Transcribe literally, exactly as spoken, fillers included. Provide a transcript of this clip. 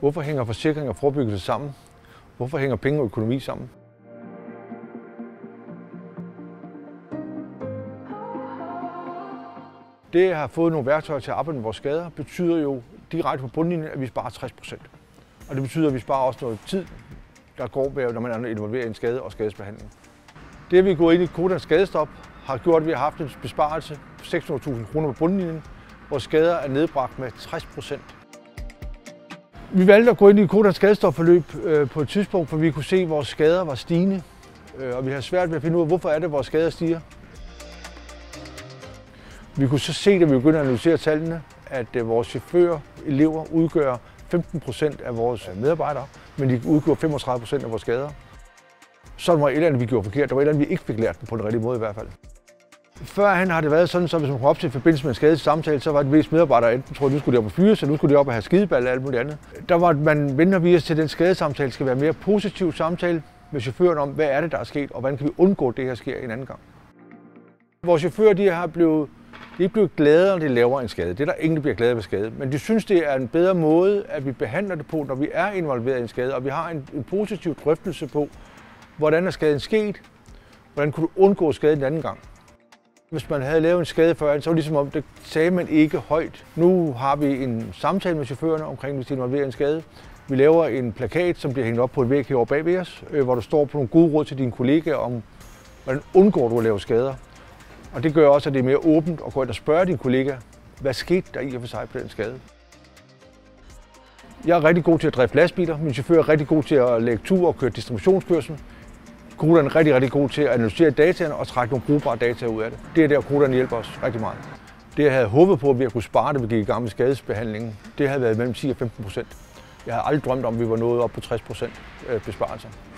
Hvorfor hænger forsikring og forebyggelse sammen? Hvorfor hænger penge og økonomi sammen? Det at have fået nogle værktøjer til at arbejde med vores skader, betyder jo direkte på bundlinjen, at vi sparer tres procent. Og det betyder, at vi sparer også noget tid, der går ved, når man er involveret i en skade og skadesbehandling. Det, at vi går ind i Codan Skadestop, har gjort, at vi har haft en besparelse på seks hundrede tusind kroner på bundlinjen. Vores skader er nedbragt med tres procent. Vi valgte at gå ind i Codan Skadestop-forløb øh, på et tidspunkt, hvor vi kunne se, at vores skader var stigende. Øh, og vi har svært ved at finde ud af, hvorfor er det, at vores skader stiger. Vi kunne så se, da vi begyndte at analysere tallene, at øh, vores chauffører, elever udgør femten procent af vores medarbejdere, men de udgør femogtredive procent af vores skader. Så var et eller andet, vi gjorde forkert. Der var et eller andet, vi ikke fik lært på den rigtige måde i hvert fald. Førhen har det været sådan, så hvis man kom op til i forbindelse med en skadessamtale, så var det mest medarbejdere enten troede, at nu skulle de op og fyre sig, nu skulle de op og have skideball og alt muligt andet. Der var man venter vi os til, at den skadesamtale skal være mere positiv samtale med chaufføren om, hvad er det, der er sket, og hvordan kan vi undgå, at det her sker en anden gang. Vores chauffører de har blevet, de er blevet gladere, når de laver en skade. Det er der ingen, der bliver glade ved skade. Men de synes, det er en bedre måde, at vi behandler det på, når vi er involveret i en skade, og vi har en, en positiv drøftelse på, hvordan er skaden sket, hvordan kunne du undgå skaden en anden gang. Hvis man havde lavet en skade før, så var det ligesom om, det sagde man ikke højt. Nu har vi en samtale med chaufførerne omkring, hvis de involverer en skade. Vi laver en plakat, som bliver hængt op på et væg herovre bag ved os, hvor der står på nogle gode råd til dine kollegaer om, hvordan undgår du at lave skader. Og det gør også, at det er mere åbent at gå ind og spørge dine kollegaer, hvad skete der i og for sig på den skade. Jeg er rigtig god til at drifte lastbiler. Min chauffør er rigtig god til at lægge tur og køre distributionskørsel. Codan er rigtig, rigtig god til at analysere dataene og trække nogle brugbare data ud af det. Det er der, Codan hjælper os rigtig meget. Det, jeg havde håbet på, at vi kunne spare det, vi gik i gang med skadesbehandlingen, det havde været mellem ti og femten procent. Jeg havde aldrig drømt om, at vi var nået op på tres procent besparelser.